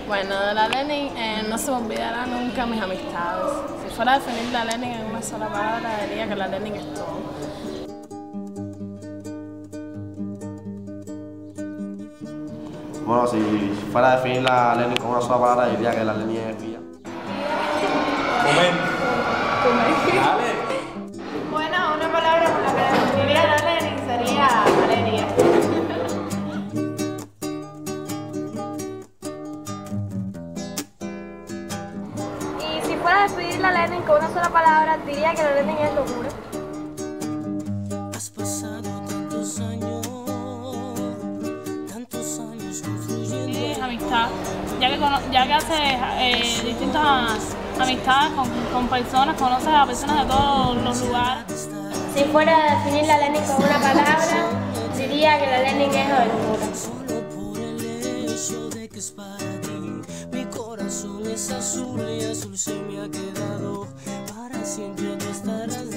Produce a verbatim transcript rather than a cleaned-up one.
Bueno, de la Lenin eh, no se me olvidará nunca mis amistades. Si fuera a definir la Lenin en una sola palabra, diría que la Lenin es todo. Bueno, si fuera a definir la Lenin con una sola palabra, diría que la Lenin es vida. Comer. Comer. Dale. Bueno, una palabra con la que definiría la Lenin sería alegría. Y si fuera a despedir la Lenin con una sola palabra, diría que la Lenin es locura. Has pasado tantos años, tantos años construyendo. Es amistad, ya que, ya que haces eh, distintas amistades con, con personas, conoces a personas de todos los lugares. Si fuera a definir la Lenin con una palabra, diría que la Lenin es locura. Solo por el hecho de que es para ti. Mi corazón es azul y azul se me ha quedado. Para siempre tú estarás